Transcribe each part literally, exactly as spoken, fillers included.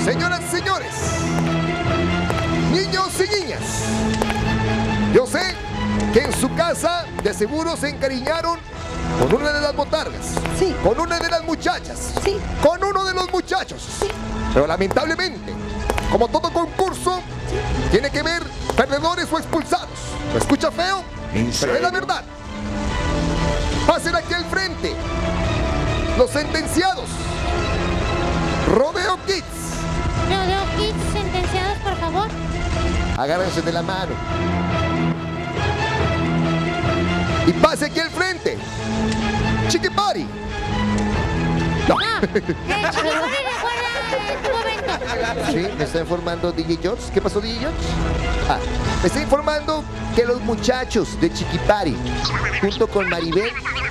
Señoras y señores, niños y niñas, yo sé que en su casa de seguro se encariñaron con una de las botargas, sí, con una de las muchachas, sí, con uno de los muchachos, sí. Pero lamentablemente, como todo concurso, sí, tiene que ver perdedores o expulsados. ¿Lo escucha feo? Pero es la verdad. Pasen aquí al frente los sentenciados. Rodeo Kids. Rodeo Kids, sentenciados, por favor. Agárrense de la mano. Y pase aquí al frente Chiqui Party. No. No, el Chiqui Party recuerda tu momento. Sí, me está informando D J George. ¿Qué pasó, D J George? Ah, me está informando que los muchachos de Chiqui Party, junto con Maribel.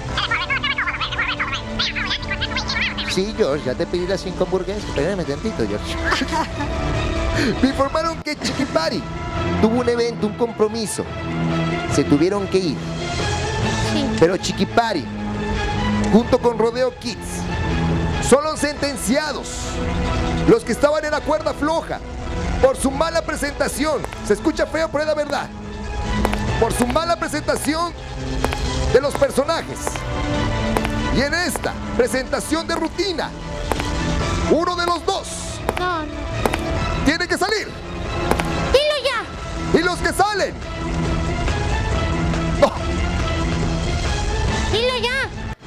Sí, George, ya te pedí las cinco hamburguesas. Espérame tantito, George. Me informaron que Chiqui Party tuvo un evento, un compromiso. Se tuvieron que ir. Sí. Pero Chiqui Party, junto con Rodeo Kids, son los sentenciados. Los que estaban en la cuerda floja por su mala presentación. Se escucha feo, pero es la verdad. Por su mala presentación de los personajes. Y en esta presentación de rutina, uno de los dos No, no. tiene que salir. Dilo ya. Y los que salen, no. Dilo ya.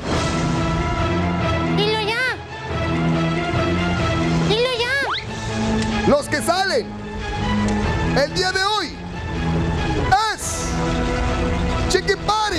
Dilo ya. Dilo ya. Los que salen el día de hoy es Chiqui Party.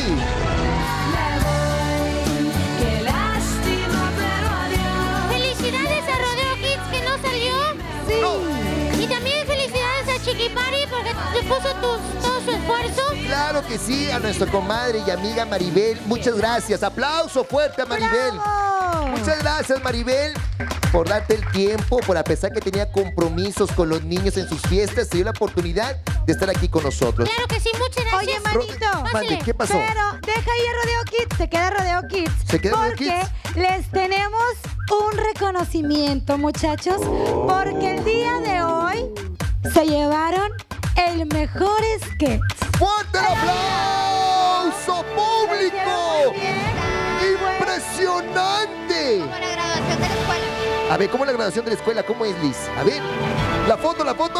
Felicidades a Rodeo Kids que no salió. Sí. No. Y también felicidades a Chiqui Party porque le puso tu, todo su esfuerzo. Claro que sí, a nuestra comadre y amiga Maribel. Muchas gracias. Aplauso fuerte a Maribel. ¡Bravo! Muchas gracias, Maribel, por darte el tiempo, por a pesar que tenía compromisos con los niños en sus fiestas, se dio la oportunidad de estar aquí con nosotros. Claro que sí, muchas gracias. Oye, manito. Mande, ¿qué pasó? Pero deja ahí a Rodeo Kids, se queda Rodeo Kids. ¿Se queda Rodeo porque Kids? les tenemos un reconocimiento, muchachos, porque el día de hoy se llevaron el mejor sketch. ¡Fuerte el aplauso, público! ¡Impresionante! Como la graduación de la escuela. A ver, ¿cómo es la graduación de la escuela? ¿Cómo es, Liz? A ver, la foto, la foto.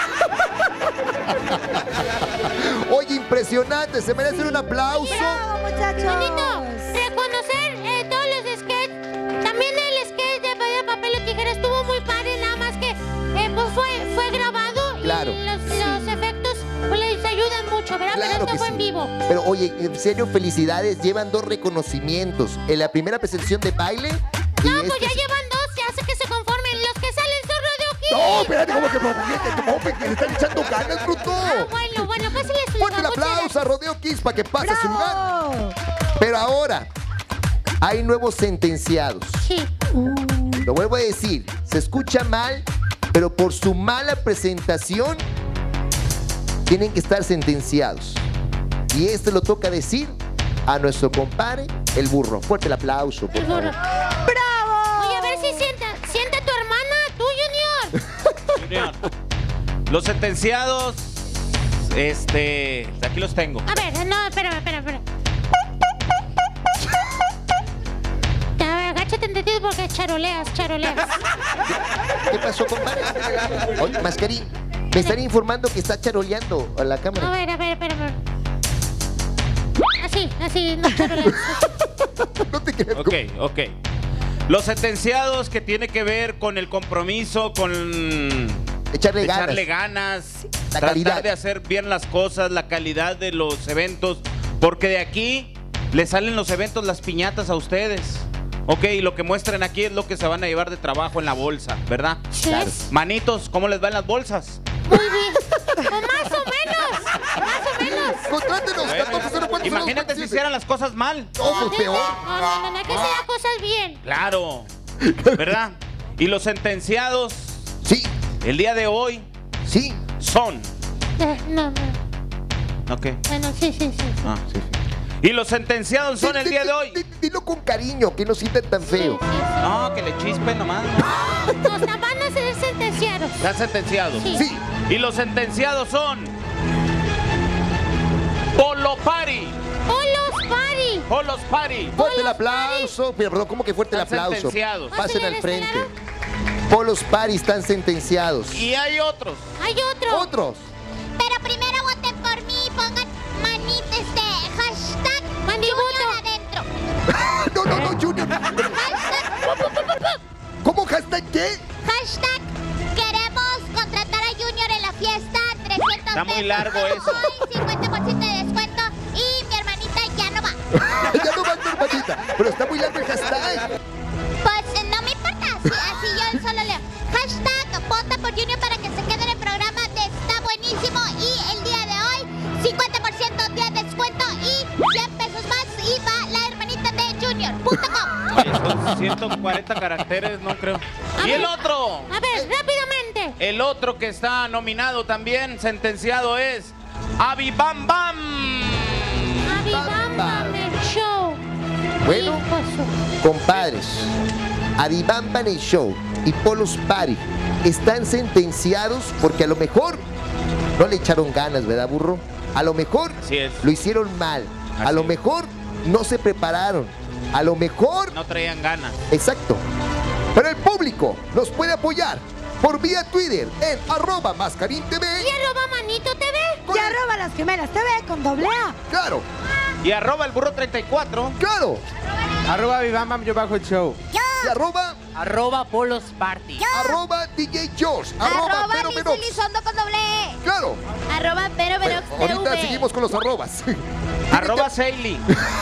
Oye, impresionante, se merecen un aplauso. ¡Bravo, muchachos! Bonito, reconocer eh, todos los sketches. También el sketch de Piedra, Papel o Tijera estuvo muy padre, nada más que eh, pues fue, fue grabado. Claro. Y los, los efectos pues, les ayudan mucho, ¿verdad? Claro Pero esto que fue sí. en vivo. Pero oye, en serio, felicidades. Llevan dos reconocimientos. En la primera presentación de baile. y No, pues este- ya llevan dos, ya sé que se conformen. Los que salen son Rodeo Kids. No, espérate, ¿cómo que no? ¿Cómo que le están echando ganas, bruto? Ah, bueno, bueno, pásenle su Fuerte el lugar, muchas aplauso a Rodeo Kids para que pase a su lugar. ¡Bravo! Pero ahora, hay nuevos sentenciados. Sí. Lo vuelvo a decir, se escucha mal, pero por su mala presentación, tienen que estar sentenciados. Y este lo toca decir a nuestro compadre, el burro. Fuerte el aplauso, por favor. ¡Bravo! Oye, a ver si sienta, sienta tu hermana, tú, Junior. Junior. Los sentenciados, este, aquí los tengo. A ver, no, espérame, espérame, espérame. A ver, agáchate en ti porque charoleas, charoleas. ¿Qué pasó, compadre? Oye, Mascarín, me están informando que está charoleando a la A cámara. ver, a ver, espérame. Así, así, no charoleas. No te creas. Ok, ok. Los sentenciados que tiene que ver con el compromiso, con Echarle ganas. echarle ganas, La tratar calidad. de hacer bien las cosas, la calidad de los eventos, porque de aquí les salen los eventos, las piñatas a ustedes. Ok, y lo que muestren aquí es lo que se van a llevar de trabajo en la bolsa, ¿verdad? Claro. Manitos, ¿cómo les van las bolsas? Muy bien. O más o menos, más o menos. Contrátenos, catorce cero cuatro cero Imagínate si hicieran las cosas mal. No, pues peor. No, no, no, no, hay que hacer las cosas bien. Claro, ¿verdad? Y los sentenciados Sí, el día de hoy sí. son... Eh, no, no. Ok. Bueno, sí, sí, sí. Ah, sí, sí. Y los sentenciados son el día de hoy. Di- di- Dilo con cariño, que no sientan tan Sí, feo. sí, sí. No, que le chispen nomás. ¿no? Nos van a hacer sentencias sentenciados. Están sentenciados. Sí. Sí. Y los sentenciados son Polo Party. Polos Party. Polos Party. Fuerte el aplauso. Pero, perdón, ¿cómo que fuerte el Están aplauso? sentenciados. Pasen Pásale al de este frente. lado. Polos Party están sentenciados. Y hay otros. Hay otro. Otros. Pero primero voten por mí, pongan manita este hashtag Junior adentro. No, no, no, Junior. Hashtag, ¿Cómo hashtag qué? hashtag queremos contratar a Junior en la fiesta. trescientos Está muy pesos largo eso. hoy, cincuenta por ciento de descuento y mi hermanita ya no va. Ya no va a ser patita. Pero está muy largo el hashtag. Pues no me importa, así, así yo solo leo. Hashtag vota por Junior para que se quede en el programa de Está Buenísimo. Y el día de hoy, cincuenta por ciento de descuento y cien pesos más. Y va la hermanita de Junior punto com. Oye, son ciento cuarenta caracteres, no creo. A Y ver. el otro. A ver, rápidamente. El otro que está nominado también, sentenciado, es Avi Bam Bam. Avi Bam Bam el show. Bueno, Hijoso. compadres, Adibamban el Show y Polos Party están sentenciados porque a lo mejor no le echaron ganas, ¿verdad, burro? A lo mejor Así es. lo hicieron mal. A Así lo es. mejor no se prepararon. A lo mejor... No traían ganas. Exacto. Pero el público nos puede apoyar por vía Twitter en arroba Mascarín T V. Y arroba Manito T V. Y arroba las gemelas T V con doble A. Claro, Y arroba el burro treinta y cuatro. claro. Arroba Vivambam, yo bajo el show. Y arroba, Arroba Polos Party. arroba D J George. Arroba Vero Liz Venox. Elizondo con doble E. Claro. Arroba Vero Bueno, Venox ahorita T V. seguimos con los arrobas. Arroba Seili.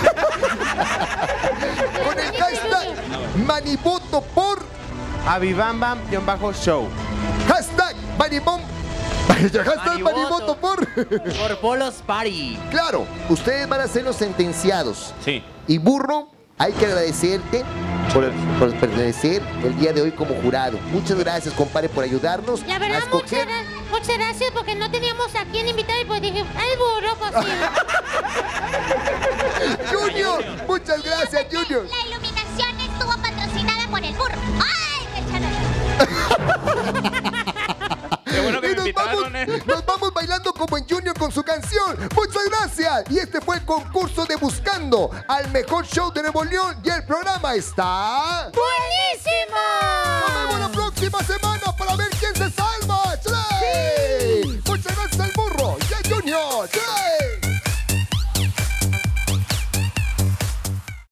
Con el hashtag Manivoto por A Vivambam, yo bajo show. hashtag Manibom. Hashtag Manivoto. Manivoto por. Por Polos Party. Claro, ustedes van a ser los sentenciados. Sí. Y burro, hay que agradecerte por, por pertenecer el día de hoy como jurado. Muchas gracias, compadre, por ayudarnos La a verdad, muchas, escoger. gra- muchas gracias porque no teníamos a quién invitar y pues dije, ay, burro, pues sí. Junior, muchas gracias, Junior. La iluminación estuvo patrocinada por el burro. ¡Ay, me echaron! Qué bueno que Y me nos vamos, invitaron, ¿eh? nos vamos bailando como en Junior con su canción. Muchas gracias. Y este fue el concurso de Buscando al mejor show de Nuevo León. Y el programa está... ¡Buenísimo! Nos vemos la próxima semana para ver quién